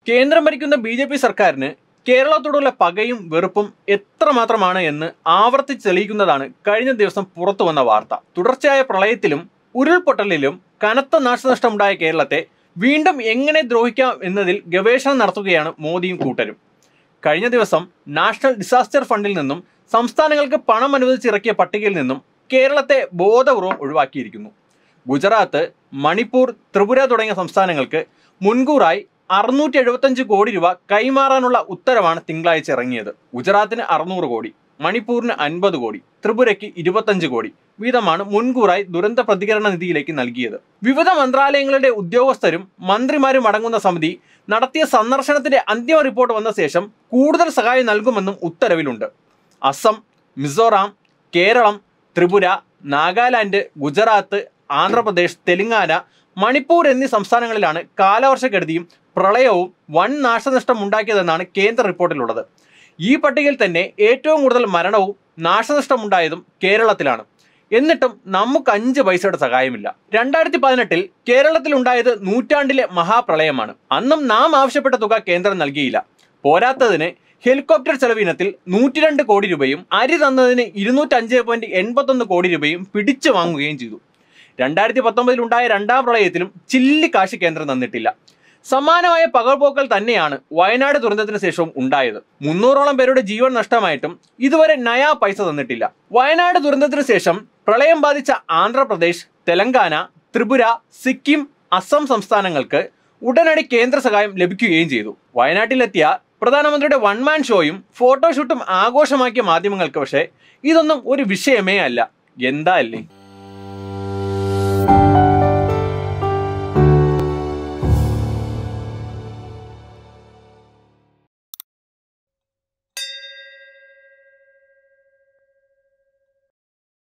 കേന്ദ്രം ഭരിക്കുന്ന BJP സർക്കാരിന് കേരളത്തോടുള്ള പകയും വെറുപ്പും എത്രമാത്രമാണ് എന്ന് ആവർത്തിച്ച് തെളിയിക്കുന്നതാണ് കഴിഞ്ഞ ദിവസം പുറത്തു വന്ന വാർത്ത. തുടർച്ചയായ പ്രളയത്തിലും ഉരുൾപൊട്ടലിലും കനത്ത നാശനഷ്ടമുണ്ടായ കേരളത്തെ വീണ്ടും എങ്ങനെ ദ്രോഹിക്കാം എന്നതിൽ ഗവേഷണം നടത്തുകയാണ് മോദിയും കൂട്ടരും. കഴിഞ്ഞ ദിവസം നാഷണൽ ഡിസാസ്റ്റർ ഫണ്ടിൽ നിന്നും സംസ്ഥാനങ്ങൾക്ക് പണം അനുവദിച്ചിറക്കിയ പട്ടികയിൽ നിന്നും കേരളത്തെ ബോധപൂർവം ഒഴിവാക്കിയിരിക്കുന്നു. ഗുജറാത്ത്, മണിപ്പൂർ, ത്രിപുര തുടങ്ങിയ സംസ്ഥാനങ്ങൾക്ക് മുൻകൂറായി 675 കോടി രൂപ കൈമാറാനുള്ള ഉത്തരവാണ് തിങ്കളാഴ്ച ഇറങ്ങിയത്. ഗുജറാത്തിന് 600 കോടി, മണിപ്പൂരിന് 50 കോടി, ത്രിപുരയ്ക്ക് 25 കോടി വീതമാണ് മുൻകൂറായി ദുരന്ത പ്രതികരണ നിധിയിലേക്ക് നൽകിയത്. വിവിധ മന്ത്രാലയങ്ങളുടെ ഉദ്യോഗസ്ഥരും മന്ത്രിമാരും അടങ്ങുന്ന സമിതി നടത്തിയ സന്ദർശനത്തിന്റെ അന്തിമ റിപ്പോർട്ട് വന്ന ശേഷം കൂടുതൽ സഹായം നൽകുമെന്നും ഉത്തരവിലുണ്ട്. അസം, മിസോറാം, കേരളം, ത്രിപുര, നാഗാലാൻഡ്, ഗുജറാത്ത്, ആന്ധ്രാപ്രദേശ്, തെലങ്കാന, മണിപ്പൂർ എന്നീ സംസ്ഥാനങ്ങളിലാണ് കാലവർഷക്കെടുതിയും പ്രളയവും വൻ നാശനഷ്ടം ഉണ്ടാക്കിയതെന്നാണ് കേന്ദ്ര റിപ്പോർട്ടിലുള്ളത്. ഈ പട്ടികയിൽ തന്നെ ഏറ്റവും കൂടുതൽ മരണവും നാശനഷ്ടമുണ്ടായതും കേരളത്തിലാണ്. എന്നിട്ടും നമുക്ക് 5 പൈസയുടെ സഹായമില്ല. 2018 കേരളത്തിൽ ഉണ്ടായത് നൂറ്റാണ്ടിലെ മഹാപ്രളയമാണ്. അന്നും നാം ആവശ്യപ്പെട്ട തുക കേന്ദ്രം നൽകിയില്ല. പോരാത്തതിന് ഹെലികോപ്റ്റർ ചെലവിനത്തിൽ 102 കോടി രൂപയും അരി തന്നതിന് 205.81 കോടി രൂപയും പിടിച്ചു വാങ്ങുകയും ചെയ്തു. 2019 ഉണ്ടായ രണ്ടാം പ്രളയത്തിലും ചില്ലിക്കാശ് കേന്ദ്രം തന്നിട്ടില്ല. സമാനമായ പകർപോക്കൽ തന്നെയാണ് വയനാട് ദുരന്തത്തിന് ശേഷവും ഉണ്ടായത്. 300ഓളം പേരുടെ ജീവൻ നഷ്ടമായിട്ടും ഇതുവരെ നയാ പൈസ തന്നിട്ടില്ല. വയനാട് ദുരന്തത്തിന് ശേഷം പ്രളയം ബാധിച്ച ആന്ധ്രാപ്രദേശ്, തെലങ്കാന, ത്രിപുര, സിക്കിം, അസം സംസ്ഥാനങ്ങൾക്ക് ഉടനടി കേന്ദ്ര സഹായം ലഭിക്കുകയും ചെയ്തു. വയനാട്ടിലെത്തിയ പ്രധാനമന്ത്രിയുടെ വൺമാൻ ഷോയും ഫോട്ടോഷൂട്ടും ആഘോഷമാക്കിയ മാധ്യമങ്ങൾക്ക് പക്ഷേ ഇതൊന്നും ഒരു വിഷയമേ അല്ല. എന്താ അല്ലേ?